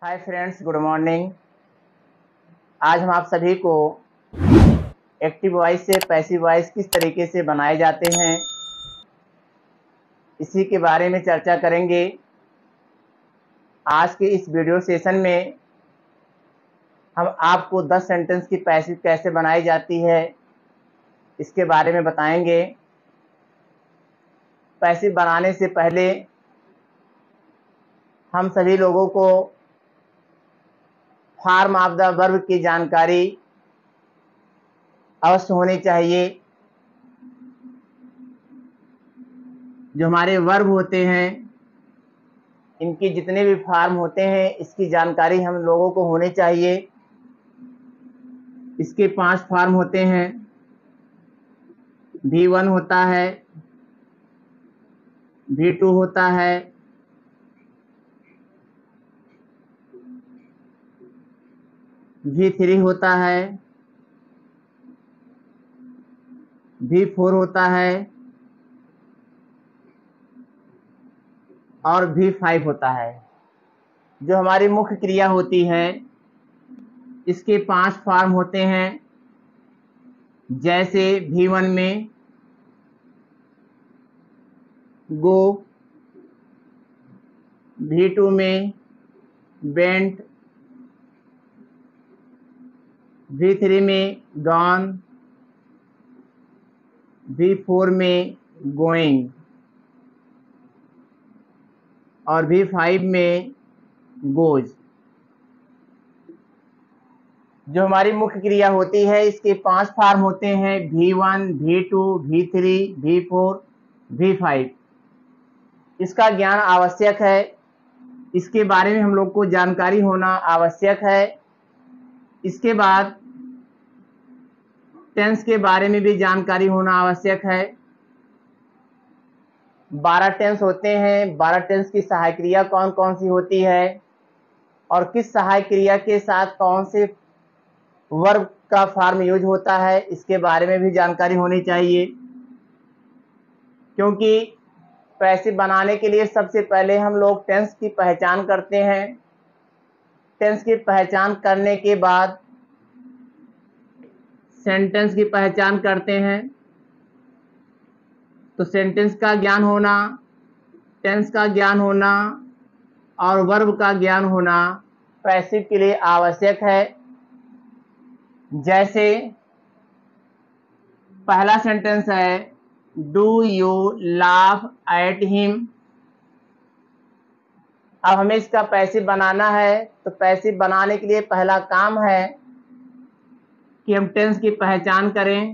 Hi friends, good morning. आज हम आप सभी को एक्टिव वॉइस से पैसिव वॉइस किस तरीके से बनाए जाते हैं इसी के बारे में चर्चा करेंगे। आज के इस वीडियो सेशन में हम आपको 10 सेंटेंस की पैसिव कैसे बनाई जाती है इसके बारे में बताएंगे। पैसिव बनाने से पहले हम सभी लोगों को फॉर्म ऑफ द वर्ब की जानकारी अवश्य होनी चाहिए। जो हमारे वर्ब होते हैं इनके जितने भी फॉर्म होते हैं इसकी जानकारी हम लोगों को होनी चाहिए। इसके 5 फॉर्म होते हैं। V1 होता है, V2 होता है, V3 होता है, V4 होता है और V5 होता है। जो हमारी मुख्य क्रिया होती है इसके 5 फॉर्म होते हैं। जैसे V1 में गो, V2 में वेंट, V3 में गॉन, V4 में गोइंग और V5 में गोज। जो हमारी मुख्य क्रिया होती है इसके 5 फॉर्म होते हैं। V1, V2, V3, V4, V5। इसका ज्ञान आवश्यक है, इसके बारे में हम लोग को जानकारी होना आवश्यक है। इसके बाद टेंस के बारे में भी जानकारी होना आवश्यक है। 12 टेंस होते हैं। 12 टेंस की सहायक क्रिया कौन कौन सी होती है और किस सहायक क्रिया के साथ कौन से वर्ब का फॉर्म यूज होता है इसके बारे में भी जानकारी होनी चाहिए। क्योंकि पैसिव बनाने के लिए सबसे पहले हम लोग टेंस की पहचान करते हैं। टेंस की पहचान करने के बाद सेंटेंस की पहचान करते हैं। तो सेंटेंस का ज्ञान होना, टेंस का ज्ञान होना और वर्ब का ज्ञान होना पैसिव के लिए आवश्यक है। जैसे पहला सेंटेंस है, do you laugh at him. अब हमें इसका पैसिव बनाना है, तो पैसिव बनाने के लिए पहला काम है कि हम टेंस की पहचान करें।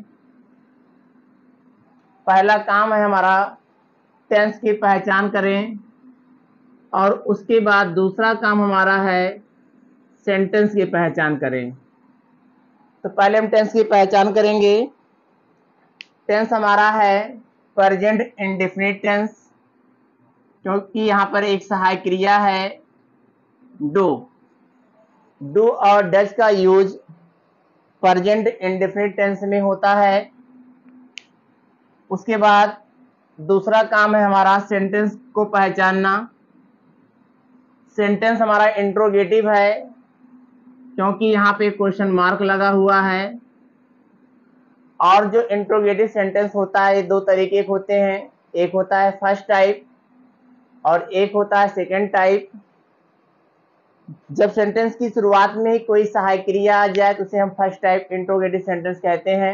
पहला काम है हमारा टेंस की पहचान करें और उसके बाद दूसरा काम हमारा है सेंटेंस की पहचान करें। तो पहले हम टेंस की पहचान करेंगे। टेंस हमारा है प्रेजेंट इंडेफिनिट टेंस, क्योंकि यहाँ पर एक सहायक क्रिया है डू। डू और डज का यूज प्रेजेंट इंडेफिनिट टेंस में होता है। उसके बाद दूसरा काम है हमारा सेंटेंस को पहचानना। सेंटेंस हमारा इंट्रोगेटिव है क्योंकि यहाँ पे क्वेश्चन मार्क लगा हुआ है। और जो इंट्रोगेटिव सेंटेंस होता है ये 2 तरीके के होते हैं। एक होता है फर्स्ट टाइप और एक होता है सेकंड टाइप। जब सेंटेंस की शुरुआत में ही कोई सहायक क्रिया आ जाए तो उसे हम फर्स्ट टाइप इंट्रोगेटिव सेंटेंस कहते हैं।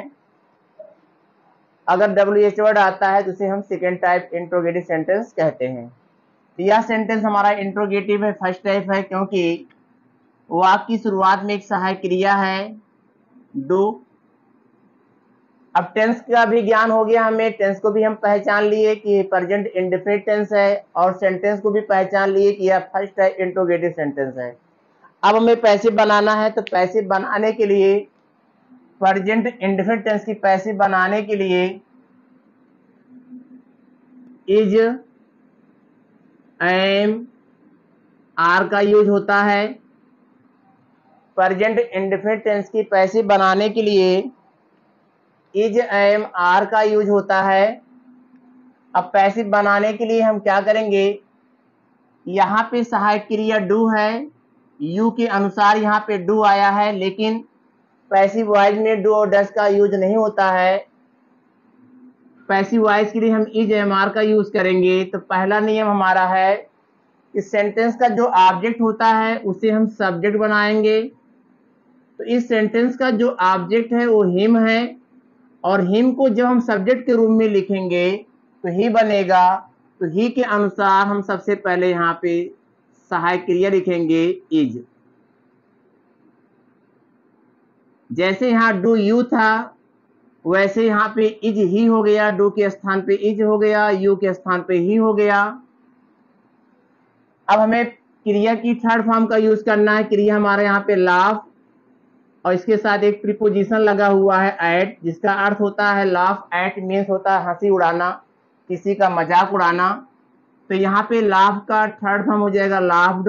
अगर WH वर्ड आता है तो उसे हम सेकंड टाइप इंट्रोगेटिव सेंटेंस कहते हैं। तो यह सेंटेंस हमारा इंट्रोगेटिव है, फर्स्ट टाइप है, क्योंकि वाक्य की शुरुआत में एक सहायक क्रिया है डू। अब टेंस का भी ज्ञान हो गया हमें, टेंस को भी हम पहचान लिए कि प्रेजेंट इंडेफिनिट टेंस है और सेंटेंस को भी पहचान लिए कि यह फर्स्ट टाइप इंट्रोगेटिव सेंटेंस है। अब हमें पैसिव बनाना है, तो पैसिव बनाने के लिए प्रेजेंट इंडेफिनिट टेंस की पैसिव बनाने के लिए इज, एम, आर का यूज होता है। प्रेजेंट इंडेफिनिट टेंस की पैसिव बनाने के लिए इज, एम, आर का यूज होता है। अब पैसिव बनाने के लिए हम क्या करेंगे, यहाँ पे सहायक क्रिया डू है, यू के अनुसार यहाँ पे डू आया है, लेकिन पैसिव वॉइस में डू और डस का यूज नहीं होता है। पैसिव वॉइस के लिए हम इज एम आर का यूज करेंगे। तो पहला नियम हमारा है कि सेंटेंस का जो ऑब्जेक्ट होता है उसे हम सब्जेक्ट बनाएंगे। तो इस सेंटेंस का जो ऑब्जेक्ट है वो हिम है, और हिम को जब हम सब्जेक्ट के रूप में लिखेंगे तो ही बनेगा। तो ही के अनुसार हम सबसे पहले यहाँ पे सहायक क्रिया लिखेंगे इज। जैसे यहाँ डू यू था वैसे यहाँ पे इज ही हो गया, डू के स्थान पे इज हो गया, यू के स्थान पे ही हो गया। अब हमें क्रिया की थर्ड फॉर्म का यूज करना है। क्रिया हमारे यहाँ पे लाफ, और इसके साथ एक प्रीपोजिशन लगा हुआ है एट, जिसका अर्थ होता है लाफ एट मीन्स होता है हंसी उड़ाना, किसी का मजाक उड़ाना। तो यहाँ पे लाफ का थर्ड फॉर्म हो जाएगा लाफ्ड।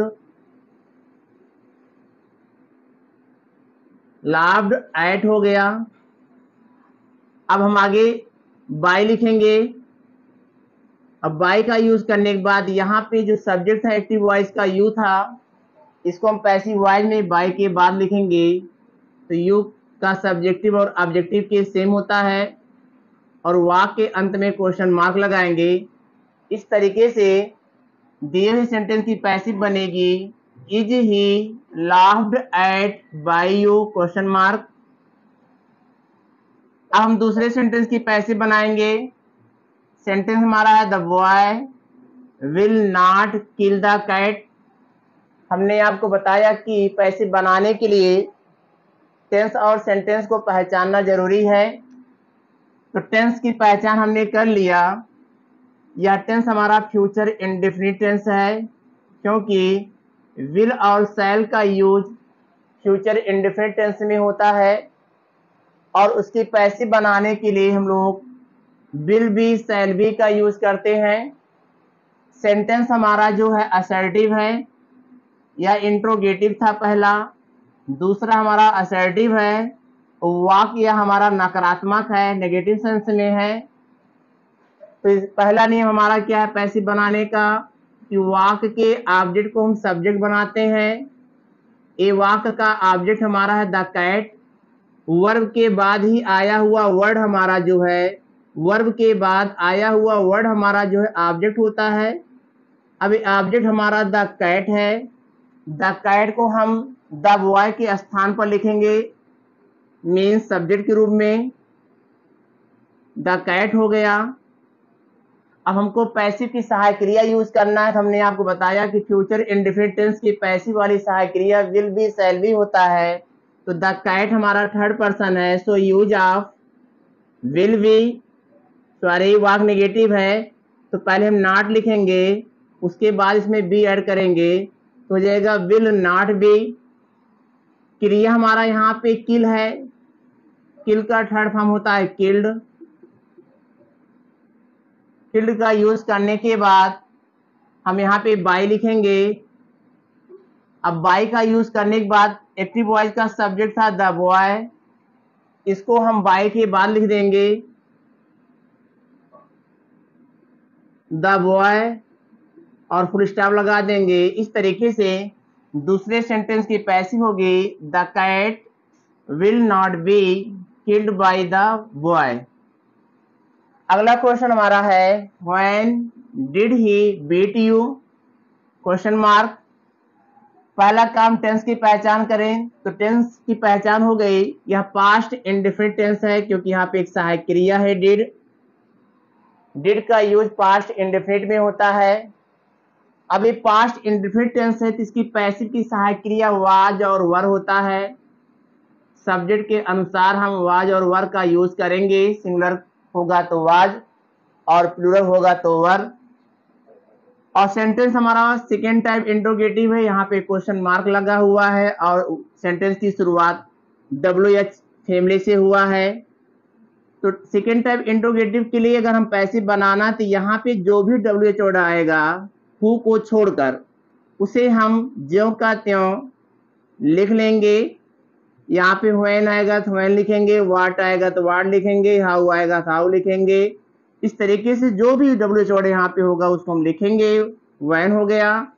लाफ्ड एट हो गया। अब हम आगे बाय लिखेंगे। अब बाय का यूज करने के बाद यहाँ पे जो सब्जेक्ट था एक्टिव वॉइस का यू था, इसको हम पैसिव वॉइस में बाय के बाद लिखेंगे। तो यू का सब्जेक्टिव और ऑब्जेक्टिव के सेम होता है, और वाक्य के अंत में क्वेश्चन मार्क लगाएंगे। इस तरीके से दिए हुए सेंटेंस की पैसिव बनेगी is he laughed at by you question mark. अब हम दूसरे सेंटेंस की पैसिव बनाएंगे। सेंटेंस हमारा है the boy will not kill the cat. हमने आपको बताया कि पैसिव बनाने के लिए टेंस और सेंटेंस को पहचानना जरूरी है। तो टेंस की पहचान हमने कर लिया। यह टेंस हमारा फ्यूचर इंडेफिनिट टेंस है, क्योंकि विल और शैल का यूज फ्यूचर इंडेफिनिट टेंस में होता है, और उसकी पैसिव बनाने के लिए हम लोग विल बी शैल बी का यूज करते हैं। सेंटेंस हमारा जो है असर्टिव है, या इंट्रोगेटिव था पहला। दूसरा हमारा असर्टिव है, वाक्य हमारा नकारात्मक है, नेगेटिव सेंस में है। तो पहला नियम हमारा क्या है पैसिव बनाने का, कि वाक्य के ऑब्जेक्ट को हम सब्जेक्ट बनाते हैं। ए वाक्य का ऑब्जेक्ट हमारा है द कैट। वर्ब के बाद ही आया हुआ वर्ड हमारा जो है, वर्ब के बाद आया हुआ वर्ड हमारा जो है ऑब्जेक्ट होता है। अब ऑब्जेक्ट हमारा द कैट है। द कैट को हम द बॉय के स्थान पर लिखेंगे, मीन्स सब्जेक्ट के रूप में द कैट हो गया। अब हमको पैसिव की सहायक क्रिया यूज करना है। तो हमने आपको बताया कि फ्यूचर इंडेफिनिट टेंस की पैसिव वाली सहायक क्रिया विल बी शैल बी होता है। तो द कैट हमारा थर्ड पर्सन है, so use of will be. Sorry वाक नेगेटिव है, तो पहले हम नॉट लिखेंगे, उसके बाद इसमें बी ऐड करेंगे, तो हो जाएगा विल नॉट बी। क्रिया हमारा यहाँ पे किल है, किल का थर्ड फॉर्म होता है किल्ड। किल्ड का यूज करने के बाद हम यहाँ पे बाय लिखेंगे। अब बाय का यूज करने के बाद एक्टिव वॉइस का सब्जेक्ट था द बॉय, इसको हम बाय के बाद लिख देंगे द बॉय, और फुल स्टॉप लगा देंगे। इस तरीके से दूसरे सेंटेंस की पैसिव होगी the cat will not be killed by the boy. अगला क्वेश्चन हमारा है when did he beat you question mark. पहला काम टेंस की पहचान करें। तो टेंस की पहचान हो गई, यह पास्ट इंडेफिनिट टेंस है, क्योंकि यहाँ पे एक सहायक क्रिया है डिड। डिड का यूज पास्ट इंडेफिनिट में होता है। अब ये पास्ट इंडेफिनिट टेंस है, तो इसकी पैसिव की सहायक क्रिया वाज और वर होता है। सब्जेक्ट के अनुसार हम वाज और वर का यूज करेंगे। सिंगुलर होगा तो वाज, और प्लूरल होगा तो वर। और सेंटेंस हमारा सेकेंड टाइप इंट्रोगेटिव है, यहाँ पे क्वेश्चन मार्क लगा हुआ है, और सेंटेंस की शुरुआत WH फैमिली से हुआ है। तो सेकेंड टाइप इंट्रोगेटिव के लिए अगर हम पैसिव बनाना, तो यहाँ पे जो भी WH वर्ड आएगा हु को छोड़कर उसे हम ज्यों का त्यों लिख लेंगे। यहाँ पे व्हेन आएगा तो व्हेन लिखेंगे, व्हाट आएगा तो व्हाट लिखेंगे, हाउ आएगा तो हाउ लिखेंगे। इस तरीके से जो भी WH वर्ड यहाँ पे होगा उसको हम लिखेंगे। व्हेन हो गया।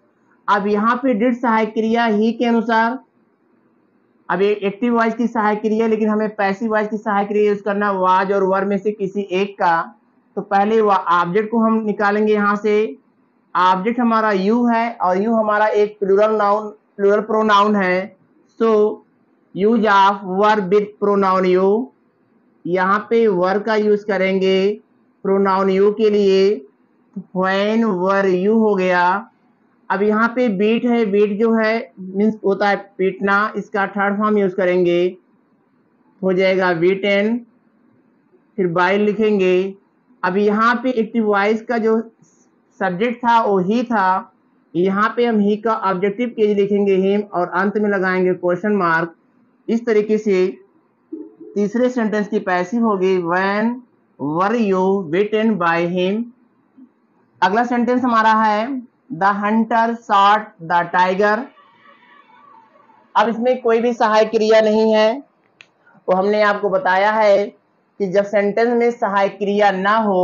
अब यहाँ पे डिड सहायक क्रिया ही के अनुसार, अब ये एक्टिव वॉइस की सहायक क्रिया, लेकिन हमें पैसिव वॉइस की सहायक क्रिया यूज करना वाज और वर में से किसी एक का। तो पहले ऑब्जेक्ट को हम निकालेंगे यहाँ से। ऑब्जेक्ट हमारा यू है और यू हमारा एक प्लूरल प्रोनाउन है। So use of were with pronoun you, यहाँ पे वर का यूज करेंगे प्रोनाउन यू के लिए। व्हेन वर यू हो गया। अब यहाँ पे बीट है, बीट जो है मीन्स होता है पीटना, इसका थर्ड फॉर्म यूज करेंगे, हो जाएगा बीटेन, फिर बाय लिखेंगे। अब यहाँ पे एक्टिव वॉइस का जो सब्जेक्ट था वो ही था, यहाँ पे हम ही का ऑब्जेक्टिव केस लिखेंगे हिम, और अंत में लगाएंगे क्वेश्चन मार्क। इस तरीके से तीसरे सेंटेंस की पैसिव होगी when were you beaten by him. अगला सेंटेंस हमारा है the hunter shot the tiger. अब इसमें कोई भी सहायक क्रिया नहीं है, तो हमने आपको बताया है कि जब सेंटेंस में सहायक क्रिया ना हो,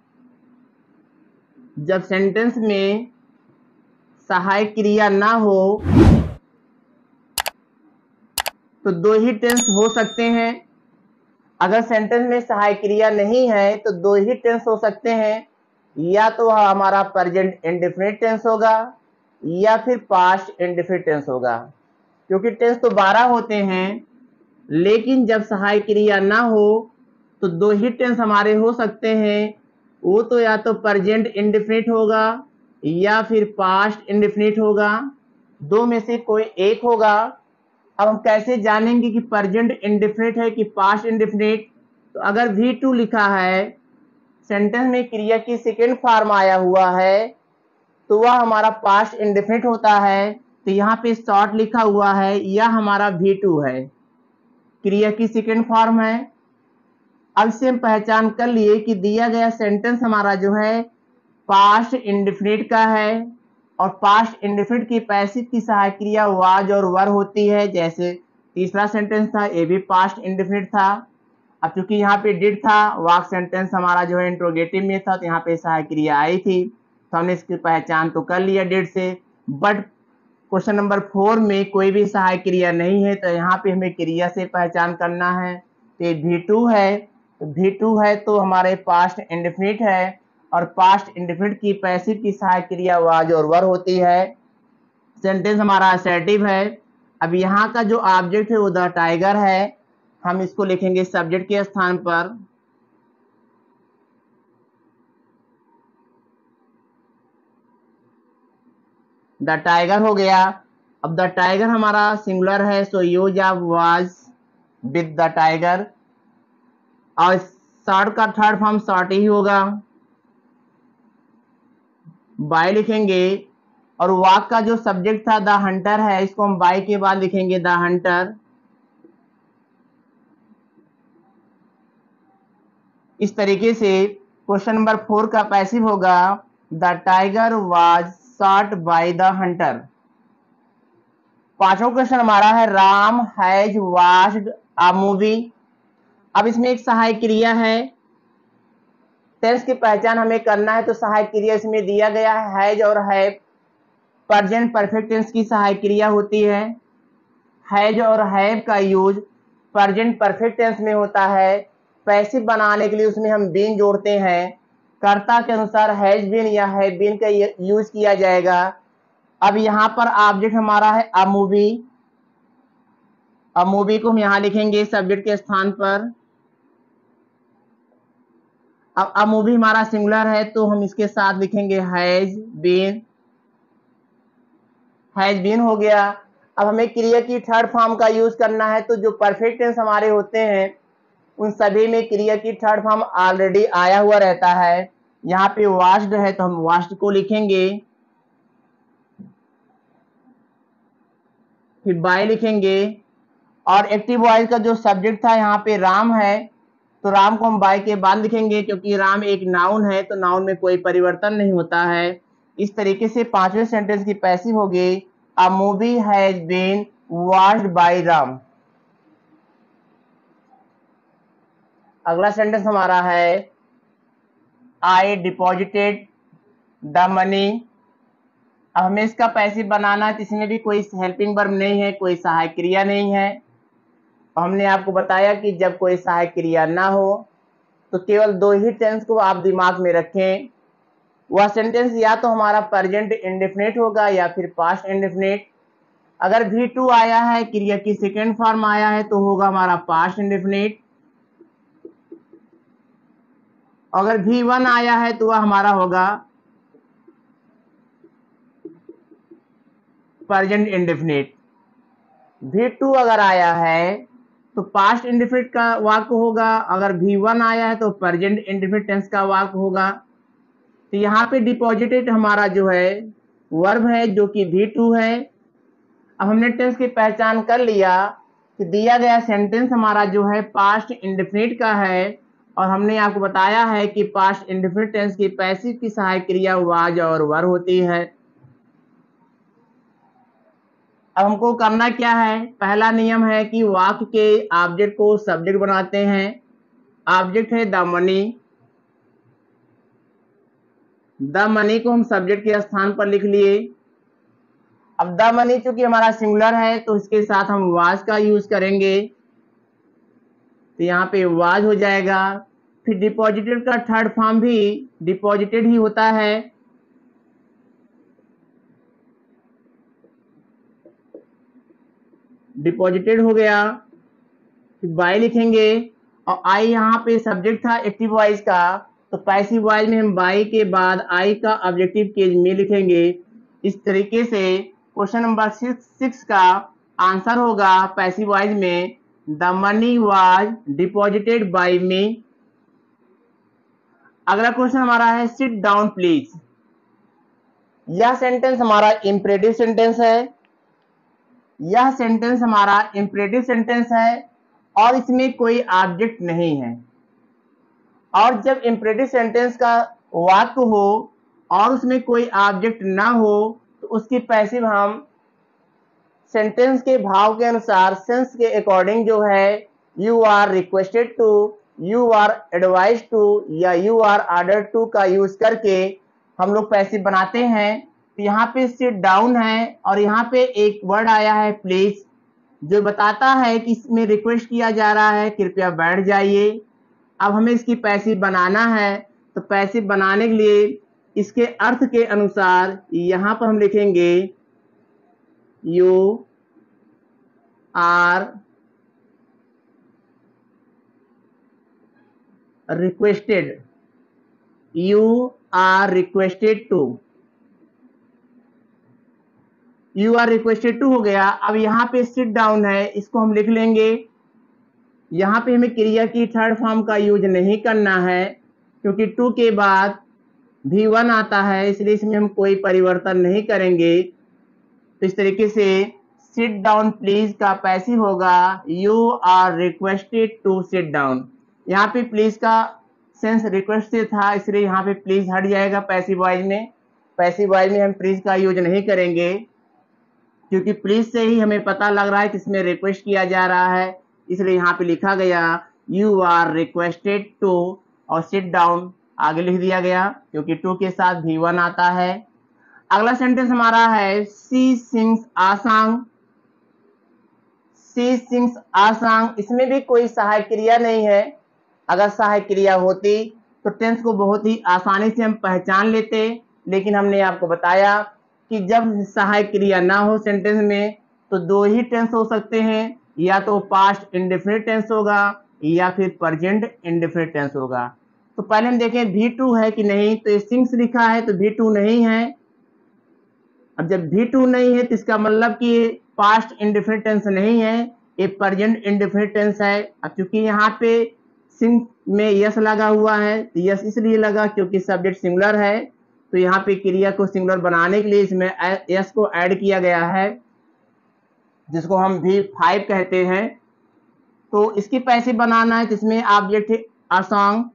जब सेंटेंस में सहायक क्रिया ना हो तो दो ही टेंस हो सकते हैं। अगर सेंटेंस में सहायक क्रिया नहीं है तो दो ही टेंस हो सकते हैं, या तो हमारा प्रेजेंट इंडेफिनिट टेंस होगा या फिर पास्ट इंडेफिनिट टेंस होगा, क्योंकि टेंस तो 12 होते हैं। लेकिन जब सहायक क्रिया ना हो तो दो ही टेंस हमारे हो सकते हैं, वो तो या तो प्रेजेंट इंडेफिनिट होगा या फिर पास्ट इंडेफिनिट होगा, दो में से कोई एक होगा। अब हम कैसे जानेंगे कि प्रेजेंट इंडेफिनिट है कि पास्ट इंडेफिनिट? तो अगर V2 लिखा है, सेंटेंस में क्रिया की सेकेंड फॉर्म आया हुआ है, तो वह हमारा पास्ट इंडेफिनिट होता है। तो यहाँ पे शॉर्ट लिखा हुआ है, यह हमारा V2 है, क्रिया की सेकेंड फॉर्म है। अब से हम पहचान कर लिए कि दिया गया सेंटेंस हमारा जो है पास्ट इंडेफिनिट का है, और पास्ट इंडेफिनिट की पैसिव की सहायक क्रिया वाज और वर होती है। जैसे तीसरा सेंटेंस था, ये भी पास्ट इंडेफिनिट था। अब चूंकि यहाँ पे डिड था, वाक सेंटेंस हमारा जो है इंट्रोगेटिव में था, तो यहाँ पे सहायक क्रिया आई थी, तो हमने इसकी पहचान तो कर लिया डिड से। बट क्वेश्चन नंबर 4 में कोई भी सहायक क्रिया नहीं है, तो यहाँ पे हमें क्रिया से पहचान करना है। तो ये V2 है, तो V2 है तो हमारे पास्ट इंडेफिनिट है, और पास्ट इंडेफिनिट की पैसिव की सहायक क्रिया वाज और वर होती है। सेंटेंस हमारा असर्टिव है। अब यहाँ का जो ऑब्जेक्ट है वो द टाइगर है, हम इसको लिखेंगे सब्जेक्ट के स्थान पर। द टाइगर हो गया। अब द टाइगर हमारा सिंगुलर है, so use of was with the tiger, और शॉर्ट का थर्ड फॉर्म शॉर्ट ही होगा, बाय लिखेंगे। और वाक का जो सब्जेक्ट था द हंटर है, इसको हम बाय के बाद लिखेंगे द हंटर। इस तरीके से क्वेश्चन नंबर 4 का पैसिव होगा the tiger was shot by the hunter. पांचवा क्वेश्चन हमारा है Ram has watched a movie. अब इसमें एक सहायक क्रिया है, टेंस की पहचान हमें करना है, तो सहायक क्रिया इसमें दिया गया है हैज और हैव। प्रेजेंट परफेक्ट टेंस की सहायक क्रिया होती है। हैज और हैव का यूज प्रेजेंट परफेक्ट टेंस में होता है। पैसिव बनाने के लिए उसमें हम बीन जोड़ते हैं, कर्ता के अनुसार हैज बीन या हैव बीन का यूज किया जाएगा। अब यहाँ पर ऑब्जेक्ट हमारा है अ मूवी, अब मूवी को हम यहाँ लिखेंगे सब्जेक्ट के स्थान पर। अब मूवी हमारा सिंगुलर है, तो हम इसके साथ लिखेंगे हैज बीन हो गया। अब हमें क्रिया की थर्ड फॉर्म का यूज करना है, तो जो परफेक्ट टेंस हमारे होते हैं उन सभी में क्रिया की थर्ड फॉर्म ऑलरेडी आया हुआ रहता है। यहाँ पे वॉच्ड है तो हम वॉच्ड को लिखेंगे, फिर बाय लिखेंगे। और एक्टिव वॉइस का जो सब्जेक्ट था यहाँ पे राम है, तो राम को हम बाय के बाद लिखेंगे, क्योंकि राम एक नाउन है, तो नाउन में कोई परिवर्तन नहीं होता है। इस तरीके से पांचवें सेंटेंस की पैसिव होगी a movie has been watched by Ram. अगला सेंटेंस हमारा है आई डिपॉजिटेड द मनी। अब हमें इसका पैसिव बनाना है, तो इसमें भी कोई हेल्पिंग वर्ब नहीं है, कोई सहायक क्रिया नहीं है। हमने आपको बताया कि जब कोई सहायक क्रिया ना हो तो केवल दो ही टेंस को आप दिमाग में रखें। वह सेंटेंस या तो हमारा प्रेजेंट इंडेफिनिट होगा या फिर पास्ट इंडेफिनिट। अगर V2 आया है, क्रिया की सेकेंड फॉर्म आया है, तो होगा हमारा पास्ट इंडेफिनिट। अगर V1 आया है तो वह हमारा होगा प्रेजेंट इंडेफिनिट। V2 अगर आया है तो पास्ट इंडेफिनिट का वाक्य होगा। अगर V1 आया है तो प्रेजेंट इंडेफिनिट टेंस का वाक्य होगा। तो यहाँ पे डिपॉजिटेड हमारा जो है वर्ब है, जो कि V2 है। अब हमने टेंस की पहचान कर लिया कि दिया गया सेंटेंस हमारा जो है पास्ट इंडेफिनिट का है, और हमने आपको बताया है कि पास्ट इंडेफिनिट टेंस की पैसिव की सहायक क्रिया वाज और वर होती है। अब हमको करना क्या है? पहला नियम है कि वाक्य के ऑब्जेक्ट को सब्जेक्ट बनाते हैं। ऑब्जेक्ट है द मनी। द मनी को हम सब्जेक्ट के स्थान पर लिख लिए। अब द मनी चूंकि हमारा सिंगुलर है तो इसके साथ हम वाज का यूज करेंगे, तो यहाँ पे वाज हो जाएगा। फिर डिपॉजिटेड का थर्ड फॉर्म भी डिपॉजिटेड ही होता है। डिपॉजिटेड हो गया, फिर बाय लिखेंगे, और आई यहाँ पे सब्जेक्ट था एक्टिव वॉइस का, तो पैसिव वॉइस में हम बाय के बाद आई का ऑब्जेक्टिव केस में लिखेंगे। इस तरीके से क्वेश्चन नंबर 6 का आंसर होगा पैसिव वॉइस में the money was deposited by me. अगला क्वेश्चन हमारा है सिट डाउन प्लीज। यह सेंटेंस हमारा इंपरेटिव सेंटेंस है। यह सेंटेंस हमारा इंपरेटिव सेंटेंस है और इसमें कोई ऑब्जेक्ट नहीं है। और जब इंपरेटिव सेंटेंस का वाक्य हो और उसमें कोई ऑब्जेक्ट ना हो तो उसकी पैसिव हम सेंटेंस के भाव के अनुसार, सेंस के अकॉर्डिंग जो है you are requested to, you are advise to या यू आर ऑर्डर्ड टू का यूज करके हम लोग पैसिव बनाते हैं। तो यहाँ पे सिट डाउन है और यहाँ पे एक वर्ड आया है प्लीज, जो बताता है कि इसमें रिक्वेस्ट किया जा रहा है कृपया बैठ जाइए। अब हमें इसकी पैसिव बनाना है, तो पैसिव बनाने के लिए इसके अर्थ के अनुसार यहाँ पर हम लिखेंगे you are requested, you are requested to, you are requested to हो गया। अब यहाँ पे सिट डाउन है, इसको हम लिख लेंगे। यहाँ पे हमें क्रिया की थर्ड फॉर्म का यूज नहीं करना है क्योंकि टू के बाद V1 आता है, इसलिए इसमें हम कोई परिवर्तन नहीं करेंगे। तो इस तरीके से सिट डाउन प्लीज का पैसिव होगा you are requested to sit down. यहाँ पे प्लीज का सेंस रिक्वेस्ट से था, इसलिए यहाँ पे प्लीज हट जाएगा पैसिव वॉइस में। पैसिव वॉइस में हम प्लीज का यूज नहीं करेंगे क्योंकि प्लीज से ही हमें पता लग रहा है कि इसमें रिक्वेस्ट किया जा रहा है, इसलिए यहाँ पे लिखा गया यू आर रिक्वेस्टेड टू और सिट डाउन आगे लिख दिया गया क्योंकि टू के साथ V1 आता है। अगला सेंटेंस हमारा है she sings a song. She sings a song, इसमें भी कोई सहायक क्रिया नहीं है। अगर सहायक क्रिया होती तो टेंस को बहुत ही आसानी से हम पहचान लेते, लेकिन हमने आपको बताया कि जब सहायक क्रिया ना हो सेंटेंस में तो दो ही टेंस हो सकते हैं, या तो पास्ट इंडेफिनिट टेंस होगा या फिर प्रेजेंट इंडेफिनिट टेंस होगा। तो पहले हम देखें V2 है कि नहीं, तो ये सिंग्स लिखा है तो V2 नहीं है। अब जब V2 नहीं है तो इसका मतलब कि पास्ट इंडेफिनिट टेंस नहीं है, ये प्रेजेंट इंडेफिनिट टेंस है। अब चूंकि यहाँ पे सिंग में यस लगा हुआ है, तो यस इसलिए लगा क्योंकि सब्जेक्ट सिंगुलर है, तो यहाँ पे क्रिया को सिंगुलर बनाने के लिए इसमें यस को ऐड किया गया है, जिसको हम V5 कहते हैं। तो इसकी पैसिव बनाना है, जिसमें object a song,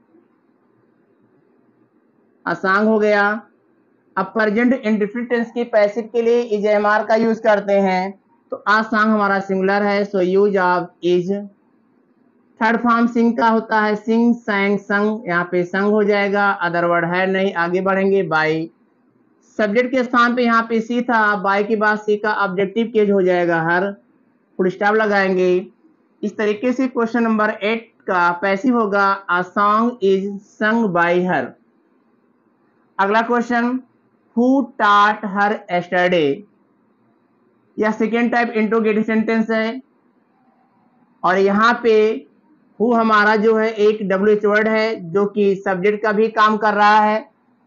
a song हो गया। अब प्रेजेंट इंडेफिनिट टेंस की पैसिव के लिए इज एमआर का यूज करते हैं, तो अ सॉन्ग हमारा सिंगुलर है, so use of is. Third form sing का होता है सिंग, सैंग, संग, यहाँ पे संग हो जाएगा, अदर वर्ड है नहीं, आगे बढ़ेंगे बाई सब्जेक्ट के स्थान पे यहाँ पे सी था, बाय के बाद सी का ऑब्जेक्टिव केज हो जाएगा हर, फुल स्टॉप लगाएंगे। इस तरीके से क्वेश्चन नंबर 8 का पैसिव होगा a song is sung by her. अगला question, who taught her yesterday, यह सेकेंड टाइप इंट्रोगेटिव सेंटेंस है और यहाँ पे हु हमारा जो है एक WH वर्ड है जो कि सब्जेक्ट का भी काम कर रहा है।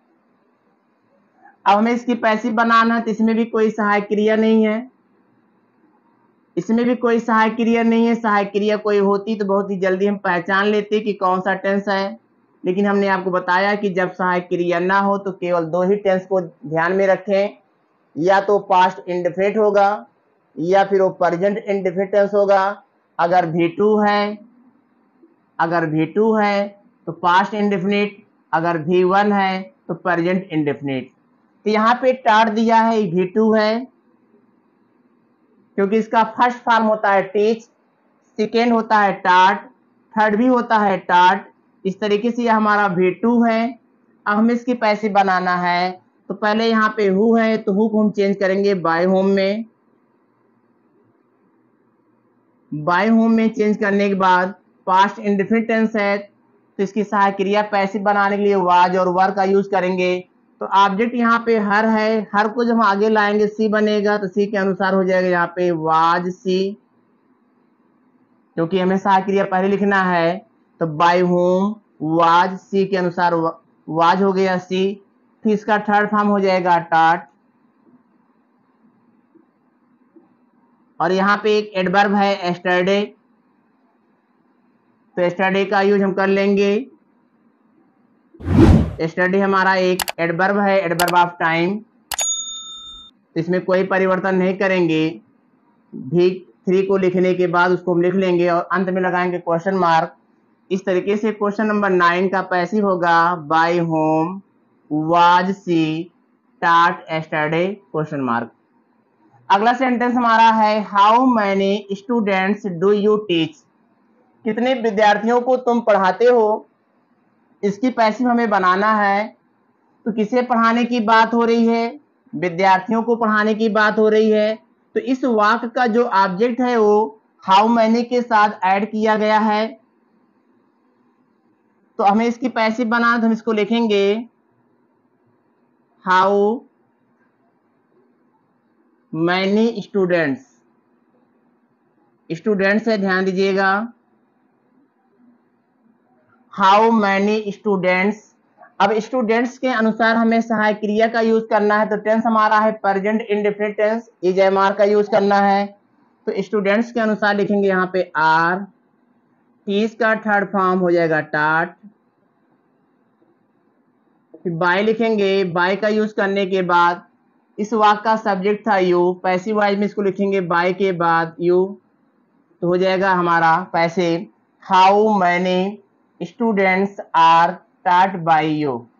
अब हमें इसकी पैसिव बनाना है तो इसमें भी कोई सहायक क्रिया नहीं है, इसमें भी कोई सहायक क्रिया नहीं है। सहायक क्रिया कोई होती तो बहुत ही जल्दी हम पहचान लेते कि कौन सा टेंस है, लेकिन हमने आपको बताया कि जब सहायक क्रिया ना हो तो केवल 2 ही टेंस को ध्यान में रखें, या तो पास्ट इंडेफिनिट होगा या फिर वो प्रेजेंट इंडेफिनिट टेंस होगा। अगर V2 है तो पास्ट इंडेफिनिट, अगर V1 है तो प्रेजेंट इंडेफिनिट। तो यहाँ पे टाट दिया है, V2 है क्योंकि इसका फर्स्ट फॉर्म होता है टीच, सेकेंड होता है टाट, थर्ड भी होता है टाट। इस तरीके से यह हमारा V2 है। अब हमें इसकी पैसिव बनाना है तो पहले यहाँ पे हु है तो हु को हम चेंज करेंगे बाय होम में। बाय होम में चेंज करने के बाद पास्ट इंडेफिनिट टेंस है तो इसकी सहायक क्रिया पैसिव बनाने के लिए वाज और वर का यूज करेंगे। तो ऑब्जेक्ट यहाँ पे हर है, हर को जब हम आगे लाएंगे सी बनेगा तो सी के अनुसार हो जाएगा यहाँ पे वाज सी, क्योंकि हमें सहायक क्रिया पहले लिखना है। तो बाय होम वाज सी के अनुसार वाज हो गया सी, फिर इसका थर्ड फॉर्म हो जाएगा टाट। और यहाँ पे एक एडवर्ब है एस्टरडे, तो एस्टरडे का यूज हम कर लेंगे। एस्टरडे हमारा एक एडवर्ब है, एडवर्ब ऑफ टाइम, तो इसमें कोई परिवर्तन नहीं करेंगे। V3 को लिखने के बाद उसको हम लिख लेंगे और अंत में लगाएंगे क्वेश्चन मार्क। इस तरीके से क्वेश्चन नंबर 9 का पैसिव होगा bye home was she taught yesterday question mark. अगला सेंटेंस हमारा है how many students do you teach, कितने विद्यार्थियों को तुम पढ़ाते हो। इसकी पैसिव हमें बनाना है तो किसे पढ़ाने की बात हो रही है, विद्यार्थियों को पढ़ाने की बात हो रही है। तो इस वाक्य का जो ऑब्जेक्ट है वो हाउ मैनी के साथ ऐड किया गया है, तो हमें इसकी पैसिव बनाना तो हम इसको लिखेंगे हाउ मैनी स्टूडेंट्स। स्टूडेंट्स है, ध्यान दीजिएगा, हाउ मैनी स्टूडेंट्स। अब स्टूडेंट्स के अनुसार हमें सहायक क्रिया का यूज करना है, तो टेंस हमारा है present indefinite tense, is am are का यूज करना है। तो स्टूडेंट्स के अनुसार लिखेंगे यहाँ पे आर, टीच का थर्ड फॉर्म हो जाएगा टाट, फिर बाय लिखेंगे। बाय का यूज करने के बाद इस वाक्य का सब्जेक्ट था यू, पैसिव वाइज में इसको लिखेंगे बाय के बाद यू, तो हो जाएगा हमारा passive how many students are taught by you.